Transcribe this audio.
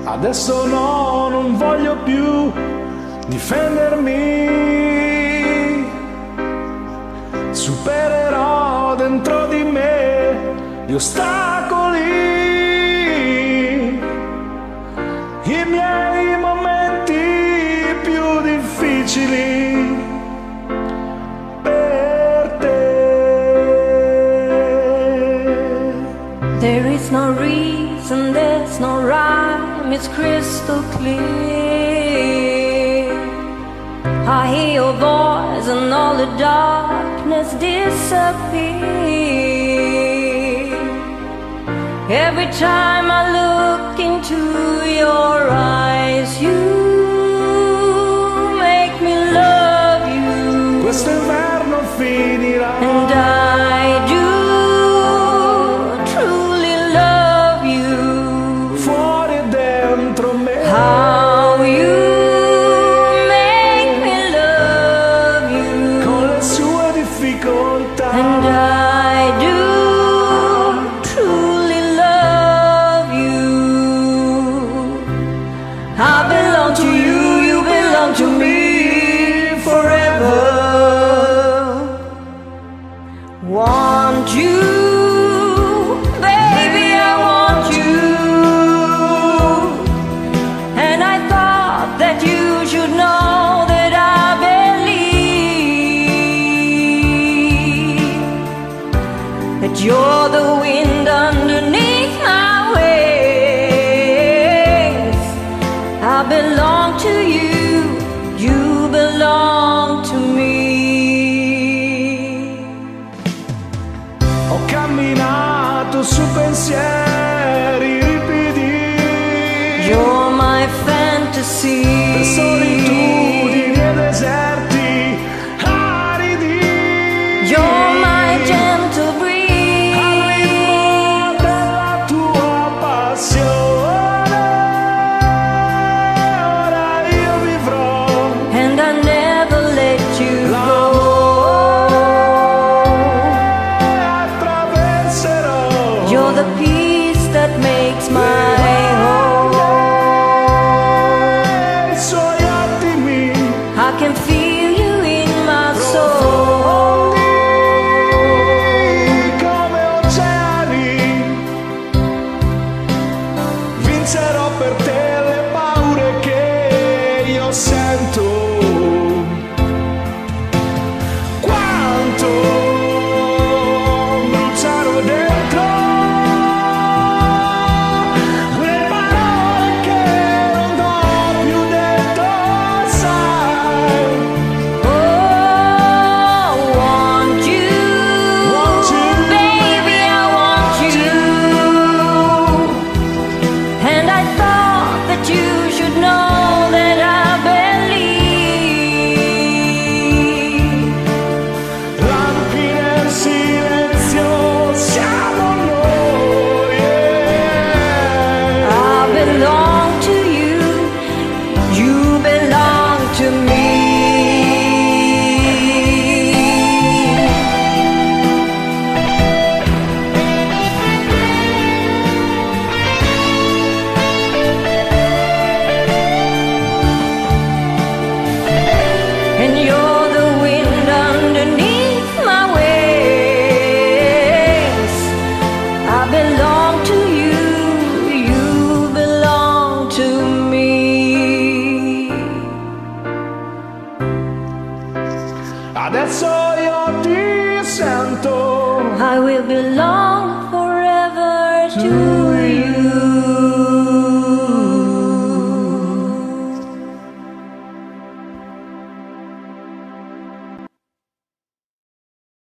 Adesso no, non voglio più difendermi. Supererò dentro di me gli ostacoli, i miei momenti più difficili per te. There is no reason, there's no rhyme, it's crystal clear. I hear your voice and all the darkness disappears. Every time I look into your eyes, you make me love you. Questo inverno finirà And I do truly love you. fuori e dentro me. How you make me love you. Con le sue difficoltà. And I do truly love you. I belong to you, you belong to me forever. Want you, baby, I want you. And I thought that you should know that I believe that you're the wind underneath my wings. I belong to you, you belong to me. Ho camminato su pensieri ripidi, You're my fantasy. per solitudini e deserti aridi. You're my gentle breeze. Al ritmo della tua passione, ora io vivrò. And I never let you go. Attraverserò You're the peace that makes my home. i suoi attimi I can feel you in my soul. profondi come oceani. Vincerò per te le paure che io sento. Quanto bruciarò dentro le parole che non ho più detto, sai. Oh, want you, baby, I want you. And I thought that you should know that I believe Lampi nel silenzio siamo noi. I belong to you, you belong to me. And you're the wind underneath my wings. I belong to you, you belong to me. Adesso io ti sento. I will belong forever to